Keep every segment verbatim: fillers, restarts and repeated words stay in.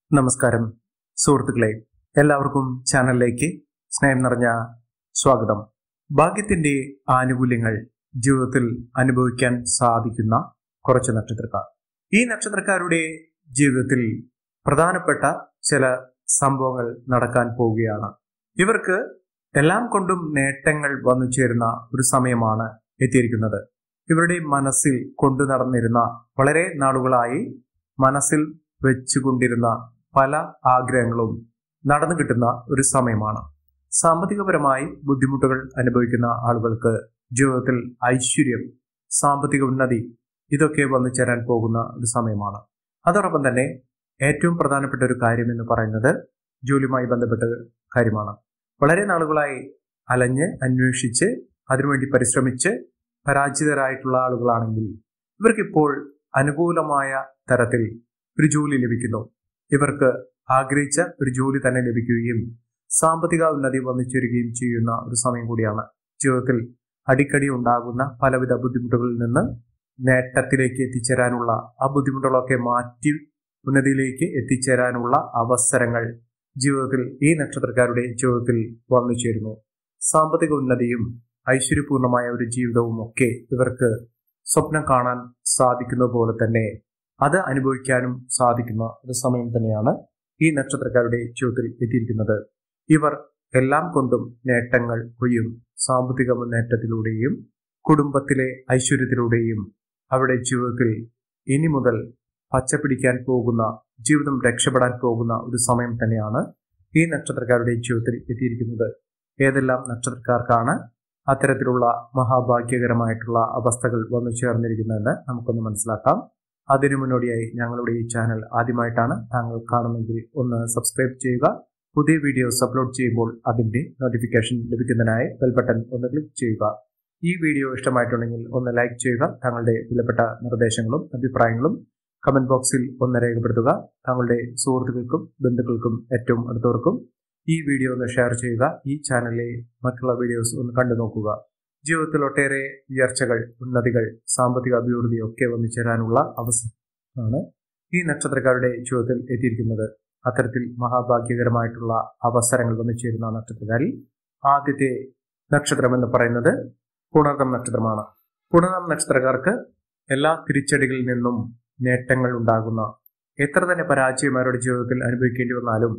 നമസ്കാരം സുഹൃത്തുക്കളെ, എല്ലാവർക്കും ചാനലിലേക്ക് സ്നേഹം നിറഞ്ഞ സ്വാഗതം. ഭാഗ്യത്തിന്റെ ആനുകൂല്യങ്ങൾ ജീവിതത്തിൽ അനുഭവിക്കാൻ സാധിക്കുന്ന കുറച്ച് നക്ഷത്രക്കാർ. ഈ നക്ഷത്രക്കാരുടെ ജീവിതത്തിൽ പ്രധാനപ്പെട്ട ചില സംഭവങ്ങൾ നടക്കാൻ പോവുകയാണ്. ഇവർക്ക് എല്ലാം കൊണ്ടും നേട്ടങ്ങൾ വന്നു ചേരുന്ന ഒരു സമയമാണ് എത്തിയിരിക്കുന്നത്. ഇവരുടെ മനസ്സിൽ കൊണ്ടു നടന്നിരുന്ന, വളരെ നാളുകളായി മനസ്സിൽ വെച്ചുകൊണ്ടിരുന്ന പല ആഗ്രഹങ്ങളും നടന്നു കിട്ടുന്ന ഒരു സമയമാണ്. സാമ്പത്തികപരമായി ബുദ്ധിമുട്ടുകൾ അനുഭവിക്കുന്ന ആളുകൾക്ക് ജീവിതത്തിൽ ഐശ്വര്യം, സാമ്പത്തിക ഉന്നതി ഇതൊക്കെ വന്നു ചേരാൻ പോകുന്ന ഒരു സമയമാണ്. അതോടൊപ്പം തന്നെ ഏറ്റവും പ്രധാനപ്പെട്ട ഒരു കാര്യം എന്ന് പറയുന്നത് ജോലിയുമായി ബന്ധപ്പെട്ട കാര്യമാണ്. വളരെ നാളുകളായി അലഞ്ഞ് അന്വേഷിച്ച് അതിനുവേണ്ടി പരിശ്രമിച്ച് പരാജിതരായിട്ടുള്ള ആളുകളാണെങ്കിൽ ഇവർക്കിപ്പോൾ അനുകൂലമായ തരത്തിൽ ഒരു ജോലി ലഭിക്കുന്നു. ഇവർക്ക് ആഗ്രഹിച്ച ഒരു ജോലി തന്നെ ലഭിക്കുകയും സാമ്പത്തിക ഉന്നതി വന്നു ചേരുകയും ചെയ്യുന്ന ഒരു സമയം കൂടിയാണ്. ജീവിതത്തിൽ അടിക്കടി ഉണ്ടാകുന്ന പലവിധ ബുദ്ധിമുട്ടുകളിൽ നിന്ന് നേട്ടത്തിലേക്ക് എത്തിച്ചേരാനുള്ള, ആ ബുദ്ധിമുട്ടുകളൊക്കെ മാറ്റി ഉന്നതിയിലേക്ക് എത്തിച്ചേരാനുള്ള അവസരങ്ങൾ ജീവിതത്തിൽ ഈ നക്ഷത്രക്കാരുടെ ജീവിതത്തിൽ വന്നു ചേരുന്നു. സാമ്പത്തിക ഉന്നതിയും ഐശ്വര്യപൂർണമായ ഒരു ജീവിതവും ഒക്കെ ഇവർക്ക് സ്വപ്നം കാണാൻ സാധിക്കുന്ന പോലെ തന്നെ അത് അനുഭവിക്കാനും സാധിക്കുന്ന ഒരു സമയം തന്നെയാണ് ഈ നക്ഷത്രക്കാരുടെ ജീവിതത്തിൽ എത്തിയിരിക്കുന്നത്. ഇവർ എല്ലാം കൊണ്ടും നേട്ടങ്ങൾ കൊയ്യും. സാമ്പത്തിക മുന്നേറ്റത്തിലൂടെയും കുടുംബത്തിലെ ഐശ്വര്യത്തിലൂടെയും അവരുടെ ജീവിതത്തിൽ ഇനി മുതൽ പച്ചപിടിക്കാൻ പോകുന്ന, ജീവിതം രക്ഷപ്പെടാൻ പോകുന്ന ഒരു സമയം തന്നെയാണ് ഈ നക്ഷത്രക്കാരുടെ ജീവിതത്തിൽ എത്തിയിരിക്കുന്നത്. ഏതെല്ലാം നക്ഷത്രക്കാർക്കാണ് അത്തരത്തിലുള്ള മഹാഭാഗ്യകരമായിട്ടുള്ള അവസ്ഥകൾ വന്നു ചേർന്നിരിക്കുന്നതെന്ന് നമുക്കൊന്ന് മനസ്സിലാക്കാം. അതിനു മുന്നോടിയായി ഞങ്ങളുടെ ഈ ചാനൽ ആദ്യമായിട്ടാണ് താങ്കൾ കാണുമെങ്കിൽ ഒന്ന് സബ്സ്ക്രൈബ് ചെയ്യുക. പുതിയ വീഡിയോസ് അപ്ലോഡ് ചെയ്യുമ്പോൾ അതിന്റെ നോട്ടിഫിക്കേഷൻ ലഭിക്കുന്നതിനായി ബെൽ ബട്ടൺ ഒന്ന് ക്ലിക്ക് ചെയ്യുക. ഈ വീഡിയോ ഇഷ്ടമായിട്ടുണ്ടെങ്കിൽ ഒന്ന് ലൈക്ക് ചെയ്യുക. താങ്കളുടെ വിലപ്പെട്ട നിർദ്ദേശങ്ങളും അഭിപ്രായങ്ങളും കമന്റ് ബോക്സിൽ ഒന്ന് രേഖപ്പെടുത്തുക. താങ്കളുടെ സുഹൃത്തുക്കൾക്കും ബന്ധുക്കൾക്കും ഏറ്റവും അടുത്തവർക്കും ഈ വീഡിയോ ഒന്ന് ഷെയർ ചെയ്യുക. ഈ ചാനലിലെ മറ്റുള്ള വീഡിയോസ് ഒന്ന് കണ്ടു നോക്കുക. ജീവിതത്തിൽ ഒട്ടേറെ ഉയർച്ചകൾ, ഉന്നതികൾ, സാമ്പത്തിക അഭിവൃദ്ധി ഒക്കെ വന്നു ചേരാനുള്ള അവസരമാണ് ഈ നക്ഷത്രക്കാരുടെ ജീവിതത്തിൽ എത്തിയിരിക്കുന്നത്. അത്തരത്തിൽ മഹാഭാഗ്യകരമായിട്ടുള്ള അവസരങ്ങൾ വന്നു ചേരുന്ന നക്ഷത്രക്കാരിൽ ആദ്യത്തെ നക്ഷത്രം എന്ന് പറയുന്നത് പുണർദം നക്ഷത്രമാണ്. പുണർദം നക്ഷത്രക്കാർക്ക് എല്ലാ തിരിച്ചടികളിൽ നിന്നും നേട്ടങ്ങൾ ഉണ്ടാകുന്ന, എത്ര തന്നെ പരാജയം അവരുടെ ജീവിതത്തിൽ അനുഭവിക്കേണ്ടി വന്നാലും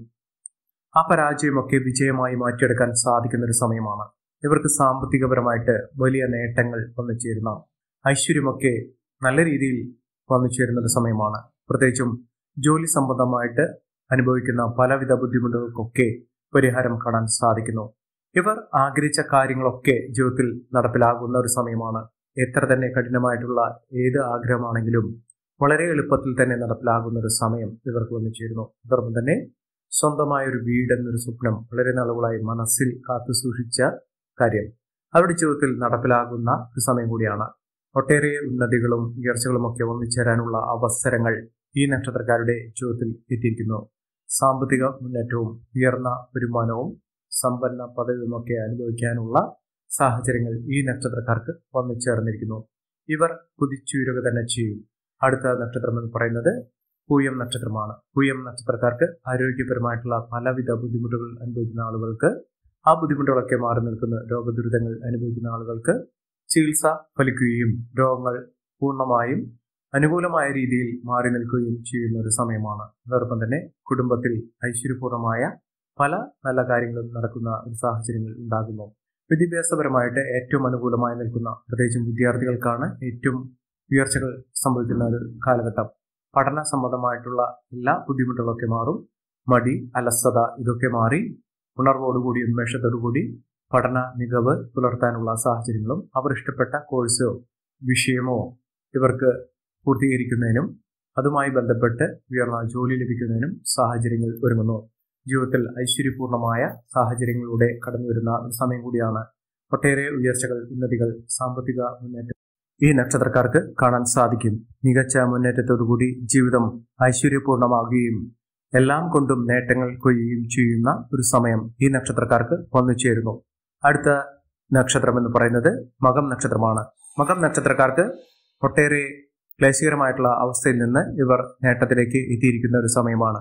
ആ പരാജയമൊക്കെ വിജയമായി മാറ്റിയെടുക്കാൻ സാധിക്കുന്ന ഒരു സമയമാണ്. ഇവർക്ക് സാമ്പത്തികപരമായിട്ട് വലിയ നേട്ടങ്ങൾ വന്നു ചേരുന്ന, ഐശ്വര്യമൊക്കെ നല്ല രീതിയിൽ വന്നു ചേരുന്ന ഒരു സമയമാണ്. പ്രത്യേകിച്ചും ജോലി സംബന്ധമായിട്ട് അനുഭവിക്കുന്ന പലവിധ ബുദ്ധിമുട്ടുകൾക്കൊക്കെ പരിഹാരം കാണാൻ സാധിക്കുന്നു. ഇവർ ആഗ്രഹിച്ച കാര്യങ്ങളൊക്കെ ജീവിതത്തിൽ നടപ്പിലാകുന്ന ഒരു സമയമാണ്. എത്ര തന്നെ കഠിനമായിട്ടുള്ള ഏത് ആഗ്രഹമാണെങ്കിലും വളരെ എളുപ്പത്തിൽ തന്നെ നടപ്പിലാകുന്ന ഒരു സമയം ഇവർക്ക് വന്നു ചേരുന്നു. അതോടൊപ്പം തന്നെ സ്വന്തമായ ഒരു വീട് എന്നൊരു സ്വപ്നം വളരെ നാളുകളായി മനസ്സിൽ കാത്തു സൂക്ഷിച്ച കാര്യം അവരുടെ ജീവിതത്തിൽ നടപ്പിലാകുന്ന ഒരു സമയം കൂടിയാണ്. ഒട്ടേറെ ഉന്നതികളും ഉയർച്ചകളും ഒക്കെ ഒന്നിച്ചേരാനുള്ള അവസരങ്ങൾ ഈ നക്ഷത്രക്കാരുടെ ജീവിതത്തിൽ എത്തിയിരിക്കുന്നു. സാമ്പത്തിക മുന്നേറ്റവും ഉയർന്ന വരുമാനവും സമ്പന്ന പദവിയുമൊക്കെ അനുഭവിക്കാനുള്ള സാഹചര്യങ്ങൾ ഈ നക്ഷത്രക്കാർക്ക് വന്നു ചേർന്നിരിക്കുന്നു. ഇവർ കുതിച്ചുയരുക തന്നെ ചെയ്യും. അടുത്ത നക്ഷത്രം എന്ന് പറയുന്നത് പൂയം നക്ഷത്രമാണ്. പൂയം നക്ഷത്രക്കാർക്ക് ആരോഗ്യപരമായിട്ടുള്ള പലവിധ ബുദ്ധിമുട്ടുകൾ അനുഭവിക്കുന്ന ആളുകൾക്ക്, ആ ബുദ്ധിമുട്ടുകളൊക്കെ മാറി നിൽക്കുന്ന രോഗദുരിതങ്ങൾ അനുഭവിക്കുന്ന ആളുകൾക്ക് ചികിത്സ ഫലിക്കുകയും രോഗങ്ങൾ പൂർണ്ണമായും അനുകൂലമായ രീതിയിൽ മാറി നിൽക്കുകയും ചെയ്യുന്ന ഒരു സമയമാണ്. അതോടൊപ്പം തന്നെ കുടുംബത്തിൽ ഐശ്വര്യപൂർണമായ പല നല്ല കാര്യങ്ങളും നടക്കുന്ന ഒരു സാഹചര്യങ്ങൾ ഉണ്ടാകുന്നു. വിദ്യാഭ്യാസപരമായിട്ട് ഏറ്റവും അനുകൂലമായി നിൽക്കുന്ന, പ്രത്യേകിച്ചും വിദ്യാർത്ഥികൾക്കാണ് ഏറ്റവും ഉയർച്ചകൾ സംഭവിക്കുന്ന ഒരു കാലഘട്ടം. പഠന സംബന്ധമായിട്ടുള്ള എല്ലാ ബുദ്ധിമുട്ടുകളൊക്കെ മാറും. മടി, അലസത ഇതൊക്കെ മാറി ഉണർവോടുകൂടി, ഉന്മേഷത്തോടുകൂടി പഠന മികവ് പുലർത്താനുള്ള സാഹചര്യങ്ങളും അവർ ഇഷ്ടപ്പെട്ട കോഴ്സോ വിഷയമോ ഇവർക്ക് പൂർത്തീകരിക്കുന്നതിനും അതുമായി ബന്ധപ്പെട്ട് ഉയർന്ന ജോലി ലഭിക്കുന്നതിനും സാഹചര്യങ്ങൾ ഒരുങ്ങുന്നു. ജീവിതത്തിൽ ഐശ്വര്യപൂർണമായ സാഹചര്യങ്ങളിലൂടെ കടന്നു വരുന്ന ഒരു സമയം കൂടിയാണ്. ഒട്ടേറെ ഉയർച്ചകൾ, ഉന്നതികൾ, സാമ്പത്തിക മുന്നേറ്റം ഈ നക്ഷത്രക്കാർക്ക് കാണാൻ സാധിക്കും. മികച്ച മുന്നേറ്റത്തോടുകൂടി ജീവിതം ഐശ്വര്യപൂർണമാകുകയും എല്ലാം കൊണ്ടും നേട്ടങ്ങൾ കൊയ്യുകയും ചെയ്യുന്ന ഒരു സമയം ഈ നക്ഷത്രക്കാർക്ക് വന്നു ചേരുന്നു. അടുത്ത നക്ഷത്രം എന്ന് പറയുന്നത് മകം നക്ഷത്രമാണ്. മകം നക്ഷത്രക്കാർക്ക് ഒട്ടേറെ ക്ലേശകരമായിട്ടുള്ള അവസ്ഥയിൽ നിന്ന് ഇവർ നേട്ടത്തിലേക്ക് എത്തിയിരിക്കുന്ന ഒരു സമയമാണ്.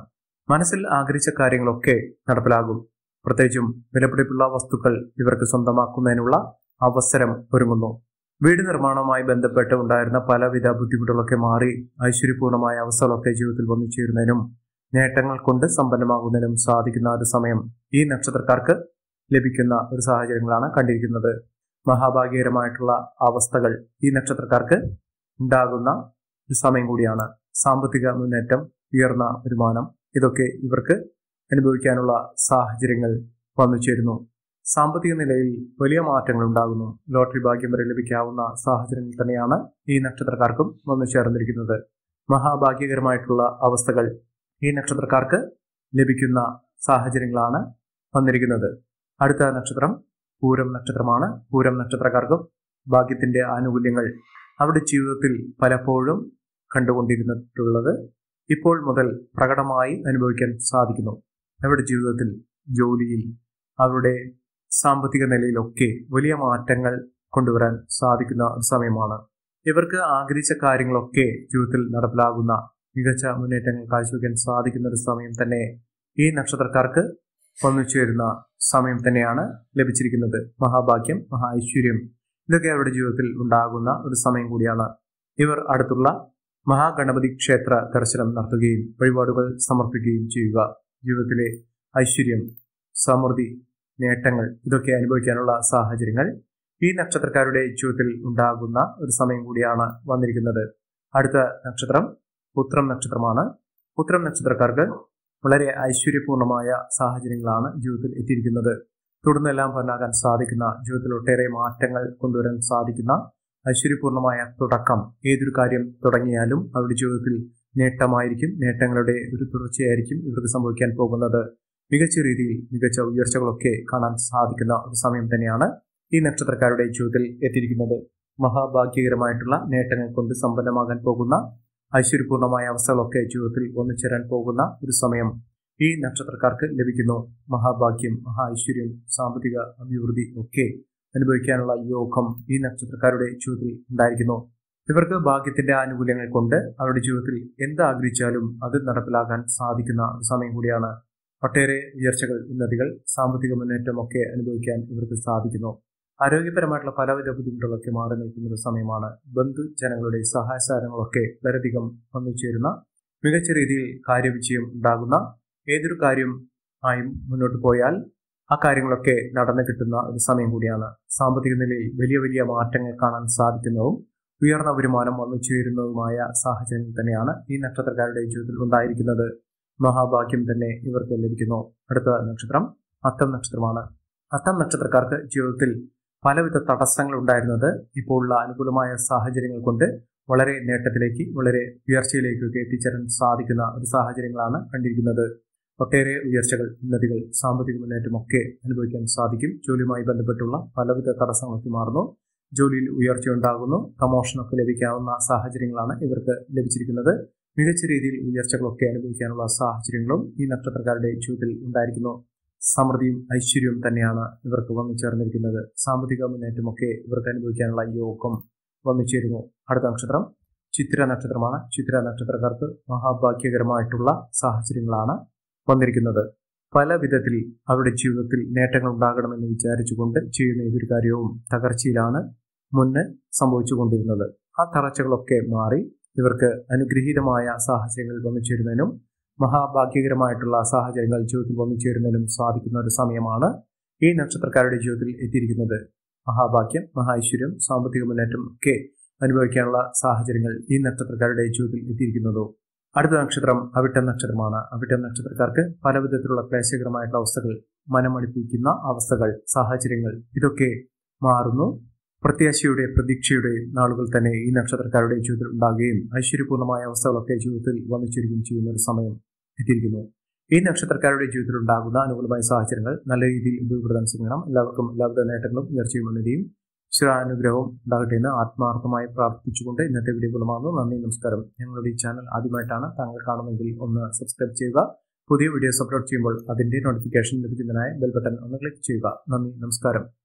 മനസ്സിൽ ആഗ്രഹിച്ച കാര്യങ്ങളൊക്കെ നടപ്പിലാകും. പ്രത്യേകിച്ചും വിലപിടിപ്പുള്ള വസ്തുക്കൾ ഇവർക്ക് സ്വന്തമാക്കുന്നതിനുള്ള അവസരം ഒരുങ്ങുന്നു. വീട് നിർമ്മാണവുമായി ബന്ധപ്പെട്ട് ഉണ്ടായിരുന്ന പലവിധ ബുദ്ധിമുട്ടുകളൊക്കെ മാറി ഐശ്വര്യപൂർണമായ അവസ്ഥകളൊക്കെ ജീവിതത്തിൽ വന്നു ചേരുന്നതിനും നേട്ടങ്ങൾ കൊണ്ട് സമ്പന്നമാകുന്നതിനും സാധിക്കുന്ന ഒരു സമയം ഈ നക്ഷത്രക്കാർക്ക് ലഭിക്കുന്ന ഒരു സാഹചര്യങ്ങളാണ് കണ്ടിരിക്കുന്നത്. മഹാഭാഗ്യകരമായിട്ടുള്ള അവസ്ഥകൾ ഈ നക്ഷത്രക്കാർക്ക് ഉണ്ടാകുന്ന ഒരു സമയം കൂടിയാണ്. സാമ്പത്തിക മുന്നേറ്റം, ഉയർന്ന വരുമാനം, ഇതൊക്കെ ഇവർക്ക് അനുഭവിക്കാനുള്ള സാഹചര്യങ്ങൾ വന്നു ചേരുന്നു. സാമ്പത്തിക നിലയിൽ വലിയ മാറ്റങ്ങൾ ഉണ്ടാകുന്നു. ലോട്ടറി ഭാഗ്യം വരെ ലഭിക്കാവുന്ന സാഹചര്യങ്ങൾ തന്നെയാണ് ഈ നക്ഷത്രക്കാർക്കും വന്നു ചേർന്നിരിക്കുന്നത്. മഹാഭാഗ്യകരമായിട്ടുള്ള അവസ്ഥകൾ ഈ നക്ഷത്രക്കാർക്ക് ലഭിക്കുന്ന സാഹചര്യങ്ങളാണ് വന്നിരിക്കുന്നത്. അടുത്ത നക്ഷത്രം പൂരം നക്ഷത്രമാണ്. പൂരം നക്ഷത്രക്കാർക്കും ഭാഗ്യത്തിന്റെ ആനുകൂല്യങ്ങൾ അവരുടെ ജീവിതത്തിൽ പലപ്പോഴും കണ്ടുകൊണ്ടിരുന്നിട്ടുള്ളത് ഇപ്പോൾ മുതൽ പ്രകടമായി അനുഭവിക്കാൻ സാധിക്കുന്നു. അവരുടെ ജീവിതത്തിൽ, ജോലിയിൽ, അവരുടെ സാമ്പത്തിക നിലയിലൊക്കെ വലിയ മാറ്റങ്ങൾ കൊണ്ടുവരാൻ സാധിക്കുന്ന ഒരു സമയമാണ്. ഇവർക്ക് ആഗ്രഹിച്ച കാര്യങ്ങളൊക്കെ ജീവിതത്തിൽ നടപ്പിലാകുന്ന മികച്ച മുന്നേറ്റങ്ങൾ കാഴ്ചവെക്കാൻ സാധിക്കുന്ന ഒരു സമയം തന്നെ ഈ നക്ഷത്രക്കാർക്ക് വന്നു ചേരുന്ന സമയം തന്നെയാണ് ലഭിച്ചിരിക്കുന്നത്. മഹാഭാഗ്യം, മഹാ ഐശ്വര്യം, ഇതൊക്കെ അവരുടെ ജീവിതത്തിൽ ഉണ്ടാകുന്ന ഒരു സമയം കൂടിയാണ്. ഇവർ അടുത്തുള്ള മഹാഗണപതി ക്ഷേത്ര ദർശനം നടത്തുകയും വഴിപാടുകൾ സമർപ്പിക്കുകയും ചെയ്യുക. ജീവിതത്തിലെ ഐശ്വര്യം, സമൃദ്ധി, നേട്ടങ്ങൾ ഇതൊക്കെ അനുഭവിക്കാനുള്ള സാഹചര്യങ്ങൾ ഈ നക്ഷത്രക്കാരുടെ ജീവിതത്തിൽ ഉണ്ടാകുന്ന ഒരു സമയം കൂടിയാണ് വന്നിരിക്കുന്നത്. അടുത്ത നക്ഷത്രം ഉത്രം നക്ഷത്രമാണ്. ഉത്രം നക്ഷത്രക്കാർക്ക് വളരെ ഐശ്വര്യപൂർണമായ സാഹചര്യങ്ങളാണ് ജീവിതത്തിൽ എത്തിയിരിക്കുന്നത്. തുടർന്നെല്ലാം പൊന്നാകാൻ സാധിക്കുന്ന, ജീവിതത്തിൽ ഒട്ടേറെ മാറ്റങ്ങൾ കൊണ്ടുവരാൻ സാധിക്കുന്ന ഐശ്വര്യപൂർണമായ തുടക്കം. ഏതൊരു കാര്യം തുടങ്ങിയാലും അവരുടെ ജീവിതത്തിൽ നേട്ടമായിരിക്കും. നേട്ടങ്ങളുടെ ഒരു തുടർച്ചയായിരിക്കും ഇവർക്ക് സംഭവിക്കാൻ പോകുന്നത്. മികച്ച രീതിയിൽ മികച്ച ഉയർച്ചകളൊക്കെ കാണാൻ സാധിക്കുന്ന ഒരു സമയം തന്നെയാണ് ഈ നക്ഷത്രക്കാരുടെ ജീവിതത്തിൽ എത്തിയിരിക്കുന്നത്. മഹാഭാഗ്യകരമായിട്ടുള്ള നേട്ടങ്ങൾ കൊണ്ട് സമ്പന്നമാകാൻ പോകുന്ന ഐശ്വര്യപൂർണമായ അവസ്ഥകളൊക്കെ ജീവിതത്തിൽ ഒന്നുചേരാൻ പോകുന്ന ഒരു സമയം ഈ നക്ഷത്രക്കാർക്ക് ലഭിക്കുന്നു. മഹാഭാഗ്യം, മഹാ ഐശ്വര്യം, സാമ്പത്തിക അഭിവൃദ്ധി ഒക്കെ അനുഭവിക്കാനുള്ള യോഗം ഈ നക്ഷത്രക്കാരുടെ ജീവിതത്തിൽ ഉണ്ടായിരിക്കുന്നു. ഇവർക്ക് ഭാഗ്യത്തിന്റെ ആനുകൂല്യങ്ങൾ കൊണ്ട് അവരുടെ ജീവിതത്തിൽ എന്താഗ്രഹിച്ചാലും അത് നടപ്പിലാക്കാൻ സാധിക്കുന്ന ഒരു സമയം കൂടിയാണ്. ഒട്ടേറെ ഉയർച്ചകൾ, ഉന്നതികൾ, സാമ്പത്തിക മുന്നേറ്റം ഒക്കെ അനുഭവിക്കാൻ ഇവർക്ക് സാധിക്കുന്നു. ആരോഗ്യപരമായിട്ടുള്ള പലവിധ ബുദ്ധിമുട്ടുകളൊക്കെ മാറി നിൽക്കുന്ന ഒരു സമയമാണ്. ബന്ധുജനങ്ങളുടെ സഹായ സഹകരണങ്ങളൊക്കെ വളരെയധികം വന്നു ചേരുന്ന, മികച്ച രീതിയിൽ കാര്യവിജയം ഉണ്ടാകുന്ന, ഏതൊരു കാര്യം ആയും മുന്നോട്ട് പോയാൽ ആ കാര്യങ്ങളൊക്കെ നടന്നു കിട്ടുന്ന ഒരു സമയം കൂടിയാണ്. സാമ്പത്തിക നിലയിൽ വലിയ വലിയ മാറ്റങ്ങൾ കാണാൻ സാധിക്കുന്നതും ഉയർന്ന വരുമാനം വന്നു ചേരുന്നതുമായ സാഹചര്യങ്ങൾ തന്നെയാണ് ഈ നക്ഷത്രക്കാരുടെ ജീവിതത്തിൽ ഉണ്ടായിരിക്കുന്നത്. മഹാഭാഗ്യം തന്നെ ഇവർക്ക് ലഭിക്കുന്നു. അടുത്ത നക്ഷത്രം അത്തം നക്ഷത്രമാണ്. അത്തം നക്ഷത്രക്കാർക്ക് ജീവിതത്തിൽ പലവിധ തടസ്സങ്ങൾ ഉണ്ടായിരുന്നത് ഇപ്പോൾ ഉള്ള അനുകൂലമായ സാഹചര്യങ്ങൾ കൊണ്ട് വളരെ നേട്ടത്തിലേക്ക്, വളരെ ഉയർച്ചയിലേക്കൊക്കെ എത്തിച്ചേരാൻ സാധിക്കുന്ന ഒരു സാഹചര്യങ്ങളാണ് കണ്ടിരിക്കുന്നത്. ഒട്ടേറെ ഉയർച്ചകൾ, ഉന്നതികൾ, സാമ്പത്തിക മുന്നേറ്റമൊക്കെ അനുഭവിക്കാൻ സാധിക്കും. ജോലിയുമായി ബന്ധപ്പെട്ടുള്ള പലവിധ തടസ്സങ്ങളൊക്കെ മാറുന്നു. ജോലിയിൽ ഉയർച്ച ഉണ്ടാകുന്നു. പ്രമോഷനൊക്കെ ലഭിക്കാവുന്ന സാഹചര്യങ്ങളാണ് ഇവർക്ക് ലഭിച്ചിരിക്കുന്നത്. മികച്ച രീതിയിൽ ഉയർച്ചകളൊക്കെ അനുഭവിക്കാനുള്ള സാഹചര്യങ്ങളും ഈ നക്ഷത്രക്കാരുടെ ജീവിതത്തിൽ ഉണ്ടായിരിക്കുന്നു. സമൃദ്ധിയും ഐശ്വര്യവും തന്നെയാണ് ഇവർക്ക് വന്നു ചേർന്നിരിക്കുന്നത്. സാമ്പത്തിക മുന്നേറ്റമൊക്കെ ഇവർക്ക് അനുഭവിക്കാനുള്ള യോഗം വന്നു ചേരുന്നു. അടുത്ത നക്ഷത്രം ചിത്ര നക്ഷത്രമാണ്. ചിത്ര നക്ഷത്രക്കാർക്ക് മഹാഭാഗ്യകരമായിട്ടുള്ള സാഹചര്യങ്ങളാണ് വന്നിരിക്കുന്നത്. പല വിധത്തിൽ അവരുടെ ജീവിതത്തിൽ നേട്ടങ്ങൾ ഉണ്ടാകണമെന്ന് വിചാരിച്ചുകൊണ്ട് ചെയ്യുന്ന ഏതൊരു കാര്യവും തകർച്ചയിലാണ് മുന്നേ സംഭവിച്ചുകൊണ്ടിരുന്നത്. ആ തകർച്ചകളൊക്കെ മാറി ഇവർക്ക് അനുഗ്രഹീതമായ സാഹചര്യങ്ങൾ വന്നു ചേരുന്നതിനും മഹാഭാഗ്യകരമായിട്ടുള്ള സാഹചര്യങ്ങൾ ജീവിതത്തിൽ വന്നു ചേരുന്നതിനും സാധിക്കുന്ന ഒരു സമയമാണ് ഈ നക്ഷത്രക്കാരുടെ ജീവിതത്തിൽ എത്തിയിരിക്കുന്നത്. മഹാഭാഗ്യം, മഹാഐശ്വര്യം, സാമ്പത്തിക മുന്നേറ്റം ഒക്കെ അനുഭവിക്കാനുള്ള സാഹചര്യങ്ങൾ ഈ നക്ഷത്രക്കാരുടെ ജീവിതത്തിൽ എത്തിയിരിക്കുന്നതോ. അടുത്ത നക്ഷത്രം അവിട്ടം നക്ഷത്രമാണ്. അവിട്ടം നക്ഷത്രക്കാർക്ക് പല വിധത്തിലുള്ള ക്ലേശകരമായിട്ടുള്ള അവസ്ഥകൾ, മനമടുപ്പിക്കുന്ന അവസ്ഥകൾ, സാഹചര്യങ്ങൾ ഇതൊക്കെ മാറുന്നു. പ്രത്യാശയുടെ, പ്രതീക്ഷയുടെ നാളുകൾ തന്നെ ഈ നക്ഷത്രക്കാരുടെ ജീവിതത്തിൽ ഉണ്ടാകുകയും ഐശ്വര്യപൂർണമായ അവസ്ഥകളൊക്കെ ജീവിതത്തിൽ വന്നു ചേരുകയും ചെയ്യുന്ന ഒരു സമയം എത്തിയിരിക്കുന്നു. ഈ നക്ഷത്രക്കാരുടെ ജീവിതത്തിൽ ഉണ്ടാകുന്ന അനുകൂലമായ സാഹചര്യങ്ങൾ നല്ല രീതിയിൽ ഉപയോഗപ്പെടുത്താൻ ശ്രമിക്കണം. എല്ലാവർക്കും എല്ലാവിധ നേട്ടങ്ങളും ഉയർച്ചയും ഉന്നതിയും ഈശ്വരാനുഗ്രഹവും ഉണ്ടാകട്ടെ എന്ന് ആത്മാർത്ഥമായി പ്രാർത്ഥിച്ചുകൊണ്ട് ഇന്നത്തെ വീഡിയോ ഗുണമാകുന്നു. നന്ദി, നമസ്കാരം. ഞങ്ങളുടെ ഈ ചാനൽ ആദ്യമായിട്ടാണ് താങ്കൾ കാണുമെങ്കിൽ ഒന്ന് സബ്സ്ക്രൈബ് ചെയ്യുക. പുതിയ വീഡിയോസ് അപ്ലോഡ് ചെയ്യുമ്പോൾ അതിന്റെ നോട്ടിഫിക്കേഷൻ ലഭിക്കുന്നതിനായി ബെൽ ബട്ടൺ ഒന്ന് ക്ലിക്ക് ചെയ്യുക. നന്ദി, നമസ്കാരം.